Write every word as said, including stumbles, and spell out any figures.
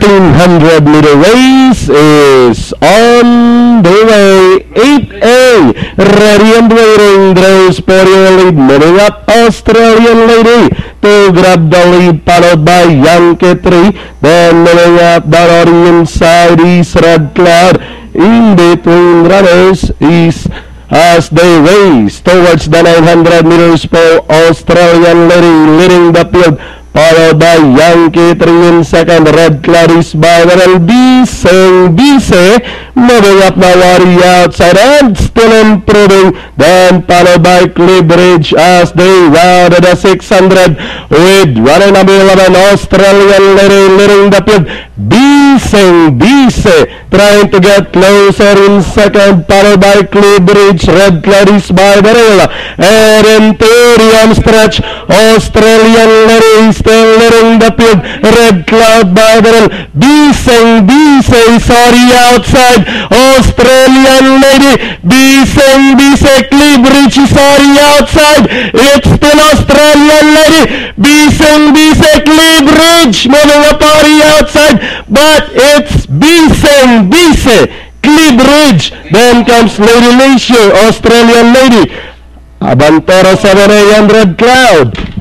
fifteen hundred meter race is on the way. eight A, ready and waiting, draws for your lead, moving up Australian Lady to grab the lead, followed by Yankee three, then moving up down on the inside is Red Cloud. In between runners is as they race towards the nine hundred meters for Australian Lady, leading the field, followed by Yankee three in second. Red Cloud is by the Bise, Bise, moving up now on the outside and still improving, then followed by Clibridge as they round the six hundred with running number eleven, Australian Lady, leading the field. Bise, Bise trying to get closer in second, followed by Clibridge. Red Cloud is by the rail, and into the home stretch, Australian Lady still leading the field. Red Cloud by the rail. Bise, Bise is on the outside. Australian Lady, Bise, Bise, Clibridge is on the outside. It's still Australian Lady, Bise, Bise, Clibridge moving up on the outside, but it's Bise, Bise, Clibridge. Then comes Lady Leisure, Australian Lady. Avantora seven A and Red Cloud.